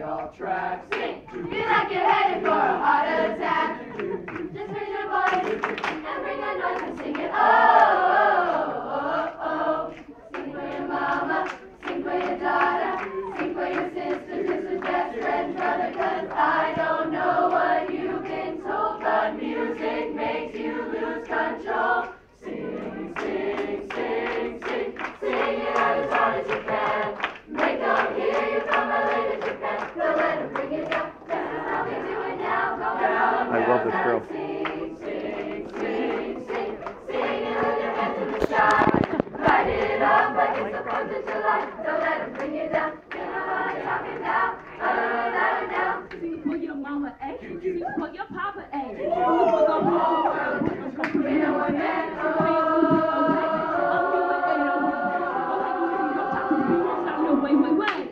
off track. Sing, feel like you're headed for a heart attack. Just raise your voice and bring a noise and sing it. Oh, oh, oh, oh. Sing for your mama, sing for your daughter, sing for your sister's best friend, brother, 'cause I don't know what you've been told, but music makes you lose control. Sing, sing, sing, sing, sing it out as hard as you can. Make them hear you from LA to Japan. Don't let them bring you down. This is how we do it now. Go down. I love this girl. Sing, sing, sing, sing, sing it with your hands in the sky. Light it up like it's the 4th of July. Don't let them bring you down. You know what I'm talking about. Now. Sing for your mama, eh? Sing for your papa, eh? Sing for the whole world. We know what man. Wait.